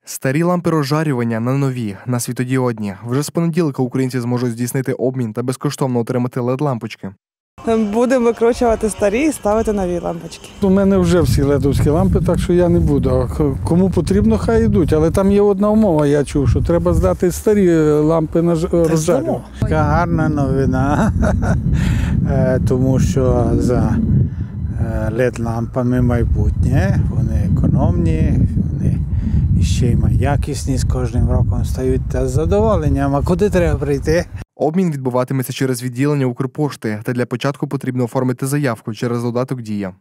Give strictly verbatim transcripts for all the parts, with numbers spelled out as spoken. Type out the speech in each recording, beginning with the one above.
Старі лампи розжарювання на нові, на світодіодні. Вже з понеділка українці зможуть здійснити обмін та безкоштовно отримати лед-лампочки. Будемо викручувати старі і ставити нові лампочки. У мене вже всі ледовські лампи, так що я не буду. А кому потрібно, хай йдуть. Але там є одна умова, я чув, що треба здати старі лампи на розжарювання. Така гарна новина, тому що за лед-лампами майбутнє, вони економні, вони ще й якісні, з кожним роком стають та з задоволенням. А куди треба прийти? Обмін відбуватиметься через відділення Укрпошти, та для початку потрібно оформити заявку через додаток «Дія».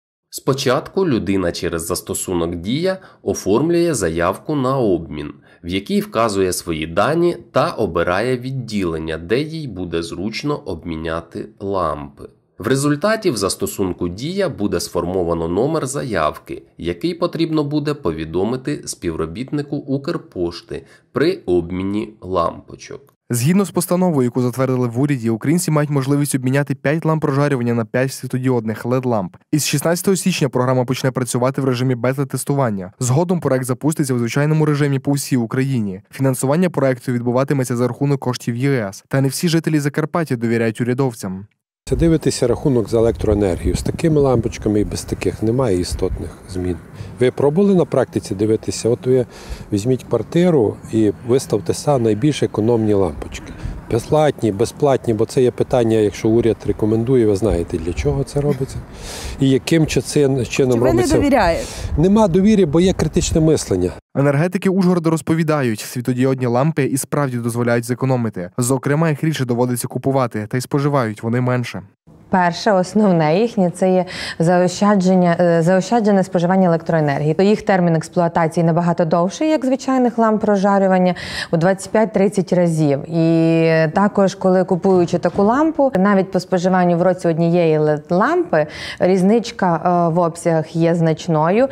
Спочатку людина через застосунок «Дія» оформлює заявку на обмін, в якій вказує свої дані та обирає відділення, де їй буде зручно обміняти лампи. В результаті в застосунку «Дія» буде сформовано номер заявки, який потрібно буде повідомити співробітнику Укрпошти при обміні лампочок. Згідно з постановою, яку затвердили в уряді, українці мають можливість обміняти п'ять ламп розжарювання на п'ять світодіодних лед-ламп. Із шістнадцятого січня програма почне працювати в режимі бета-тестування. Згодом проект запуститься у звичайному режимі по всій Україні. Фінансування проекту відбуватиметься за рахунок коштів ЄС. Та не всі жителі Закарпаття довіряють урядовцям. Це дивитися рахунок за електроенергію. З такими лампочками і без таких немає істотних змін. Ви пробували на практиці дивитися? От ви візьміть квартиру і виставте сам найбільш економні лампочки. Безплатні, безплатні, бо це є питання, якщо уряд рекомендує, ви знаєте, для чого це робиться. І яким чином робиться. Чи ви не довіряєте? Нема довіри, бо є критичне мислення. Енергетики Ужгорода розповідають, світодіодні лампи і справді дозволяють зекономити. Зокрема, їх рідше доводиться купувати, та й споживають вони менше. Перше, основне їхнє – це є заощадження, заощаджене споживання електроенергії. Їх термін експлуатації набагато довший, як звичайних ламп розжарювання, у двадцять п'ять - тридцять разів. І також, коли купуючи таку лампу, навіть по споживанню в році однієї лед-лампи, різничка в обсягах є значною.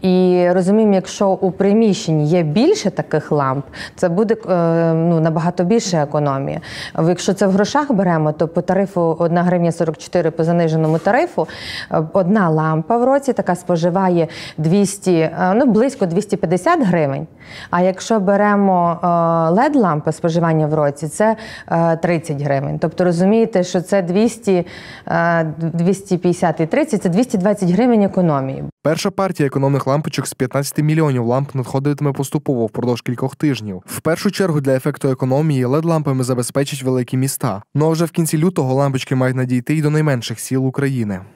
І розуміємо, якщо у приміщенні є більше таких ламп, це буде ну, набагато більша економія. Якщо це в грошах беремо, то по тарифу одна гривня сорок чотири по заниженому тарифу, одна лампа в році така споживає двісті, ну, близько двісті п'ятдесят гривень. А якщо беремо лед-лампи споживання в році, це тридцять гривень. Тобто розумієте, що це двісті, двісті п'ятдесят і тридцять – це двісті двадцять гривень економії. Перша партія економних лампочок з п'ятнадцяти мільйонів ламп надходитиме поступово впродовж кількох тижнів. В першу чергу для ефекту економії лед-лампами забезпечать великі міста. Ну а вже в кінці лютого лампочки мають надійти й до найменших сіл України.